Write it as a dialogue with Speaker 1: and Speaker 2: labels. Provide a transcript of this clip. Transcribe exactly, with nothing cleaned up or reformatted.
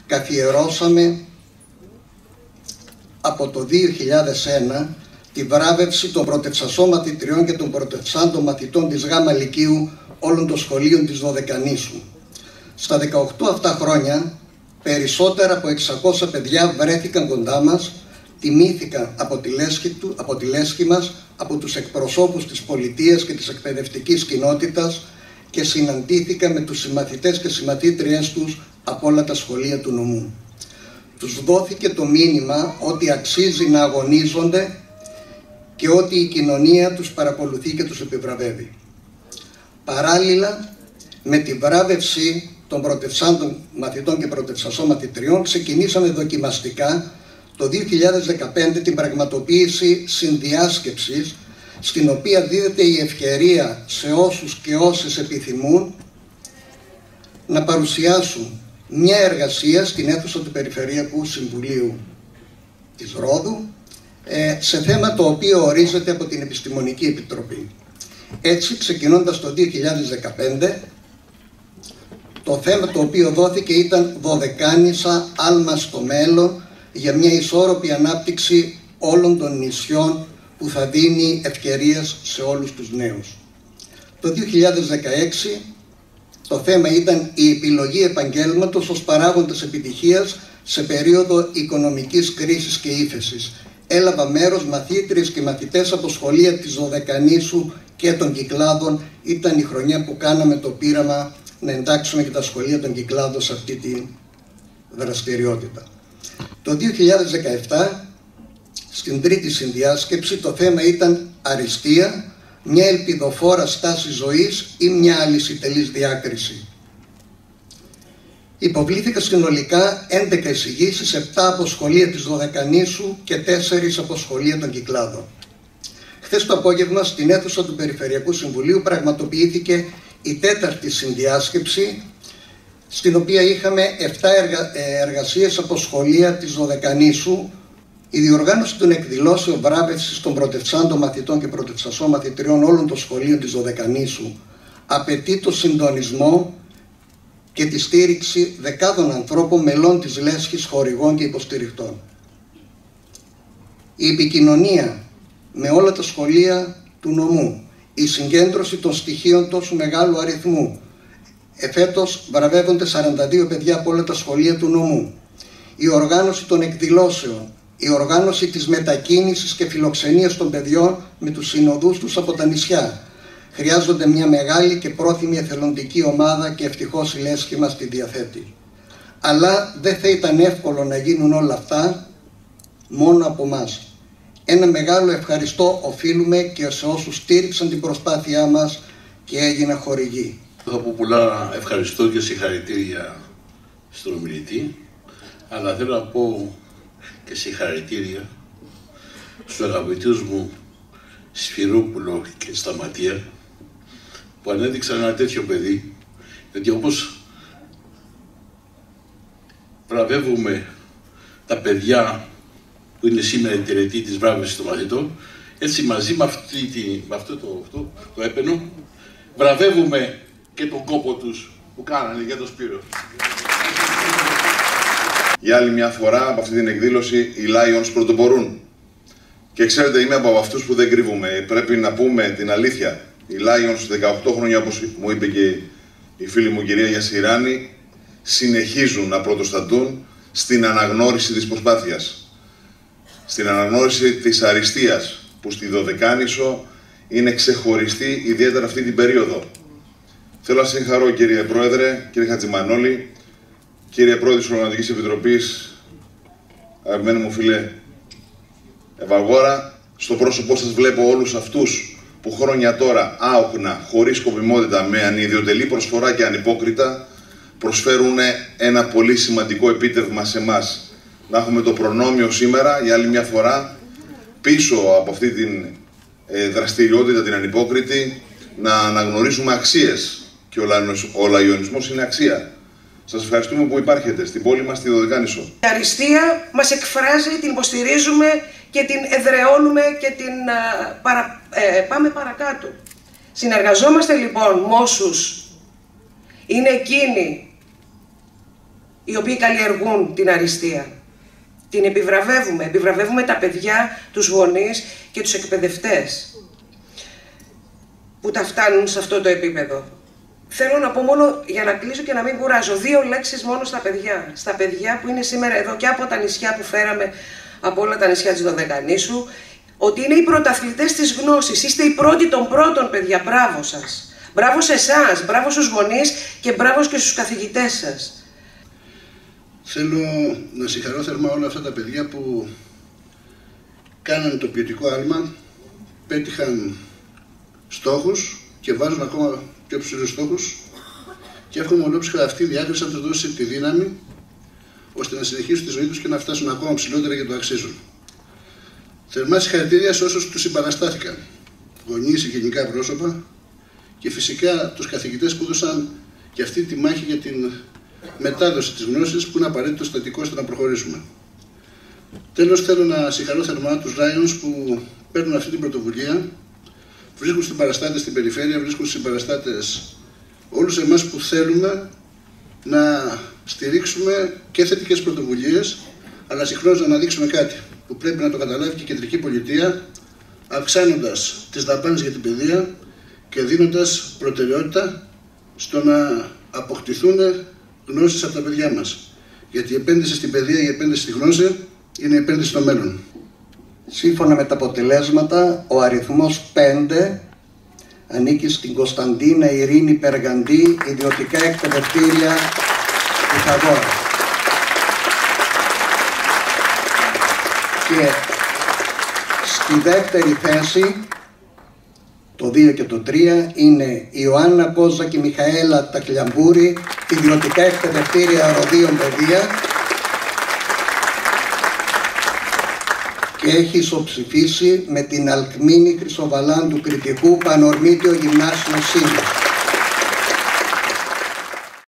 Speaker 1: καθιερώσαμε από το δύο χιλιάδες ένα τη βράβευση των πρωτευσασών μαθητριών και των πρωτευσάντων μαθητών της Γάμα Λυκείου όλων των σχολείων της Δωδεκανήσου. Στα δεκαοκτώ αυτά χρόνια, περισσότερα από εξακόσια παιδιά βρέθηκαν κοντά μας, τιμήθηκαν από τη λέσχη, του, από τη λέσχη μας, από τους εκπροσώπους της πολιτείας και της εκπαιδευτικής κοινότητας και συναντήθηκαν με τους συμμαθητές και συμμαθήτριές τους από όλα τα σχολεία του νομού. Τους δόθηκε το μήνυμα ότι αξίζει να αγωνίζονται και ότι η κοινωνία τους παρακολουθεί και τους επιβραβεύει. Παράλληλα με τη βράβευση των πρωτευσάντων μαθητών και πρωτευσασών μαθητριών ξεκινήσαμε δοκιμαστικά το δύο χιλιάδες δεκαπέντε την πραγματοποίηση συνδιάσκεψης, στην οποία δίδεται η ευκαιρία σε όσους και όσες επιθυμούν να παρουσιάσουν μια εργασία στην αίθουσα του Περιφερειακού Συμβουλίου της Ρόδου σε θέμα το οποίο ορίζεται από την Επιστημονική Επιτροπή. Έτσι, ξεκινώντας το δύο χιλιάδες δεκαπέντε, το θέμα το οποίο δόθηκε ήταν Δωδεκάνησα, άλμα στο μέλλον, για μια ισόρροπη ανάπτυξη όλων των νησιών που θα δίνει ευκαιρίες σε όλους τους νέους. Το δύο χιλιάδες δεκαέξι το θέμα ήταν η επιλογή επαγγέλματος ως παράγοντας επιτυχίας σε περίοδο οικονομικής κρίσης και ύφεσης. Έλαβα μέρος μαθήτριες και μαθητές από σχολεία της Δωδεκανήσου και των Κυκλάδων. Ήταν η χρονιά που κάναμε το πείραμα να εντάξουμε και τα σχολεία των Κυκλάδων σε αυτή τη δραστηριότητα. Το δύο χιλιάδες δεκαεπτά, στην τρίτη συνδιάσκεψη, το θέμα ήταν αριστεία, μια ελπιδοφόρα στάση ζωής ή μια αλυσιτελής διάκριση. Υποβλήθηκα συνολικά έντεκα εισηγήσεις, επτά από σχολεία της Δωδεκανήσου και τέσσερα από σχολεία των Κυκλάδων. Χθες το απόγευμα στην αίθουσα του Περιφερειακού Συμβουλίου πραγματοποιήθηκε η τέταρτη συνδιάσκεψη, στην οποία είχαμε επτά εργα... εργασίες από σχολεία της Δωδεκανήσου. Η διοργάνωση των εκδηλώσεων βράβευσης των πρωτευσάντων μαθητών και πρωτευσασών μαθητριών όλων των σχολείων της Δωδεκανήσου απαιτεί το συντονισμό και τη στήριξη δεκάδων ανθρώπων μελών της λέσχης, χορηγών και υποστηριχτών. Η επικοινωνία με όλα τα σχολεία του νομού, η συγκέντρωση των στοιχείων τόσο μεγάλου αριθμού. Εφέτος βραβεύονται σαράντα δύο παιδιά από όλα τα σχολεία του νομού. Η οργάνωση των εκδηλώσεων, η οργάνωση της μετακίνησης και φιλοξενίας των παιδιών με τους συνοδούς τους από τα νησιά. Χρειάζονται μια μεγάλη και πρόθυμη εθελοντική ομάδα και ευτυχώς η λέσχη μας τη διαθέτει. Αλλά δεν θα ήταν εύκολο να γίνουν όλα αυτά μόνο από μας. Ένα μεγάλο ευχαριστώ οφείλουμε και σε όσους στήριξαν την προσπάθειά μας και έγιναν χορηγοί.
Speaker 2: Θα πω πολλά ευχαριστώ και συγχαρητήρια στον ομιλητή, αλλά θέλω να πω και συγχαρητήρια στους αγαπητούς μου Σφυρόπουλο και Σταματία, που ανέδειξαν ένα τέτοιο παιδί, γιατί όπως βραβεύουμε τα παιδιά που είναι σήμερα η τελετή της βράβευσης των μαθητών, έτσι μαζί με, αυτή τη, με αυτό, το, αυτό το έπαινο βραβεύουμε και τον κόπο τους που κάνανε για το Σπύρο.
Speaker 3: Για άλλη μια φορά από αυτή την εκδήλωση οι Lions πρωτοπορούν. Και ξέρετε, είμαι από αυτούς που δεν κρύβουμε. Πρέπει να πούμε την αλήθεια. Οι Lions δεκαοκτώ χρόνια, όπως μου είπε και η φίλη μου κυρία Γιασιράνη, συνεχίζουν να πρωτοστατούν στην αναγνώριση της προσπάθειας. Στην αναγνώριση της αριστείας, που στη Δωδεκάνησο είναι ξεχωριστή ιδιαίτερα αυτή την περίοδο. Θέλω να συγχαρώ, κύριε Πρόεδρε, κύριε Χατζημανόλη, κύριε Πρόεδρε της Οργανωτικής Επιτροπής, αγαπημένοι μου φίλε Ευαγόρα, στο πρόσωπό σας βλέπω όλους αυτούς που χρόνια τώρα άοκνα, χωρίς σκοπιμότητα, με ανιδιοτελή προσφορά και ανυπόκριτα, προσφέρουν ένα πολύ σημαντικό επίτευγμα σε εμάς. Να έχουμε το προνόμιο σήμερα, για άλλη μια φορά, πίσω από αυτή την ε, δραστηριότητα, την ανυπόκριτη, να αναγνωρίσουμε αξίες. Και ο λαϊονισμός είναι αξία. Σας ευχαριστούμε που υπάρχετε στην πόλη μας, στη Δωδεκάνησο.
Speaker 4: Η αριστεία μας εκφράζει, την υποστηρίζουμε και την εδραιώνουμε και την α, παρα, ε, πάμε παρακάτω. Συνεργαζόμαστε λοιπόν με όσους είναι εκείνοι οι οποίοι καλλιεργούν την αριστεία. Την επιβραβεύουμε, επιβραβεύουμε τα παιδιά, τους γονείς και τους εκπαιδευτές που τα φτάνουν σε αυτό το επίπεδο. Θέλω να πω μόνο, για να κλείσω και να μην κουράζω, δύο λέξεις μόνο στα παιδιά. Στα παιδιά που είναι σήμερα εδώ και από τα νησιά που φέραμε, από όλα τα νησιά της Δωδεκανήσου, ότι είναι οι πρωταθλητές της γνώσης. Είστε οι πρώτοι των πρώτων, παιδιά. Μπράβο σας. Μπράβο σε εσάς, μπράβο στους γονείς και μπράβο και στους καθηγητές σας.
Speaker 5: Θέλω να συγχαρώ θερμά όλα αυτά τα παιδιά που κάνανε το ποιοτικό άλμα, πέτυχαν στόχους και βάζουν ακόμα πιο ψηλούς στόχους και εύχομαι ολόψυχα αυτή η διάκριση να τους δώσει τη δύναμη ώστε να συνεχίσουν τη ζωή τους και να φτάσουν ακόμα ψηλότερα γιατί το αξίζουν. Θερμά συγχαρητήρια σε όσους τους συμπαραστάθηκαν, γονείς, γενικά πρόσωπα και φυσικά τους καθηγητές που έδωσαν και αυτή τη μάχη για την μετάδοση της γνώσης που είναι απαραίτητο στατικό ώστε να προχωρήσουμε. Τέλος, θέλω να συγχαρώ θερμά τους Lions που παίρνουν αυτή την πρωτοβουλία, βρίσκουν συμπαραστάτες στην περιφέρεια, βρίσκουν συμπαραστάτες όλους εμάς που θέλουμε να στηρίξουμε και θετικές πρωτοβουλίες, αλλά συγχρόνως να αναδείξουμε κάτι που πρέπει να το καταλάβει και η κεντρική πολιτεία, αυξάνοντας τις δαπάνες για την παιδεία και δίνοντας προτεραιότητα στο να αποκτηθούν γνώσεις από τα παιδιά μας. Γιατί η επένδυση στην παιδεία, η επένδυση στη γνώση είναι η επένδυση στο μέλλον.
Speaker 1: Σύμφωνα με τα αποτελέσματα, ο αριθμός πέντε ανήκει στην Κωνσταντίνα Ειρήνη Περγαντή, ιδιωτικά εκπαιδευτήρια Πυθαγόρα. Και στη δεύτερη θέση, το δύο και το τρία, είναι η Ιωάννα Κόζα και η Μιχαέλα Τακλιαμπούρη, ιδιωτικά εκπαιδευτήρια Ροδίων Παιδεία, και έχει ισοψηφίσει με την Αλκμήνη Χρυσοβαλάντου Κρητικού Πανορμήτιο Γυμνάσιο Σύλλογο.